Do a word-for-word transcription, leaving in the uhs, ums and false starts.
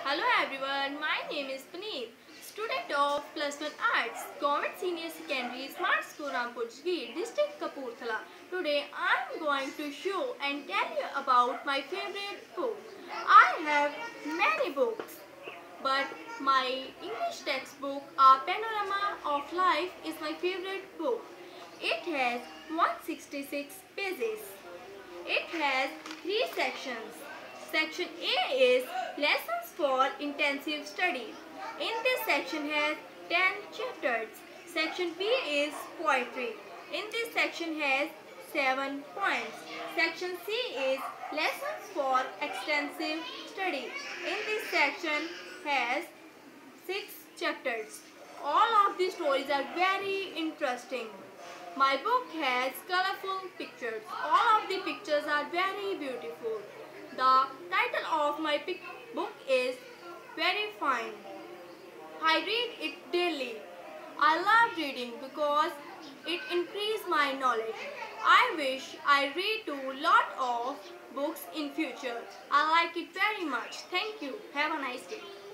Hello everyone, my name is Paneer, student of Plus one Arts, Government Senior Secondary Smart School Rampur Jagir, District Kapurthala. Today I am going to show and tell you about my favorite book. I have many books, but my English textbook, A Panorama of Life, is my favorite book. It has one hundred sixty-six pages. It has three sections. Section A is Lessons for Intensive Study. In this section has ten chapters. Section B is Poetry. In this section has seven poems. Section C is Lessons for Extensive Study. In this section has six chapters. All of these stories are very interesting. My book has colorful pictures. All of the pictures are very beautiful. The title of my book is Very Fine. I read it daily. I love reading because it increases my knowledge. I wish I read a lot of books in future. I like it very much. Thank you. Have a nice day.